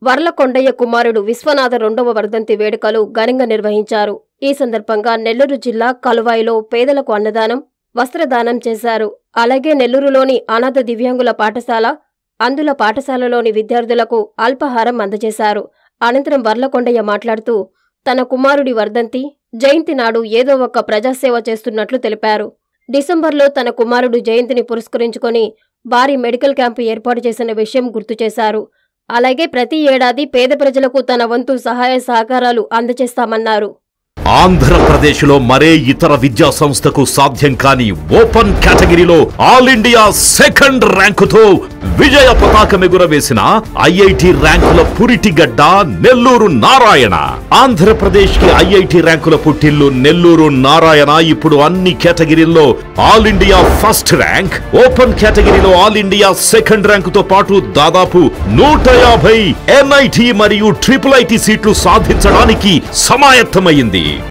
వర్లకొండయ్య కుమారుడు విశ్వనాథ రెండవ వర్ధంతి వేడుకలు ఘనంగా నిర్వహించారు. ఈ సందర్భంగా నెల్లూరు జిల్లా కలువాయిలో పేదలకు అన్నదానం, వస్త్రదానం చేశారు. అలాగే నెల్లూరులోని అనాథ దివ్యాంగుల పాఠశాల, అందుల పాఠశాలలోని విద్యార్థులకు అల్పాహారం అందజేశారు. అనంతరం వర్లకొండయ్య మాట్లాడుతూ తన కుమారుడి వర్ధంతి, జయంతి నాడు ఏదో ఒక ప్రజాసేవ చేస్తున్నట్లు తెలిపారు. డిసెంబర్లో తన కుమారుడు జయంతిని పురస్కరించుకొని భారీ మెడికల్ క్యాంపు ఏర్పాటు చేసిన విషయం గుర్తు చేశారు. అలాగే ప్రతి ఏడాది పేద ప్రజలకు తన వంతు సహాయ సహకారాలు అందజేస్తామన్నారు. ఆంధ్రప్రదేశ్లో మరే ఇతర విద్యా సంస్థకు సాధ్యం కాని ఓపెన్ కేటగిరీలో ఆల్ ఇండియా సెకండ్ ర్యాంకుతో విజయ పతాకం ఎగురవేసిన ఐఐటి ర్యాంకుల పురిటిగడ్డ నెల్లూరు నారాయణ. ఆంధ్రప్రదేశ్ కి ఐఐటి ర్యాంకుల పుట్టిల్లు నెల్లూరు నారాయణ ఇప్పుడు అన్ని కేటగిరీల్లో all India first rank, open కేటగిరీలో ఆల్ ఇండియా సెకండ్ ర్యాంకుతో పాటు దాదాపు 150 NIT మరియు ట్రిపుల్ IT సీట్లు సాధించడానికి సమాయత్తమైంది.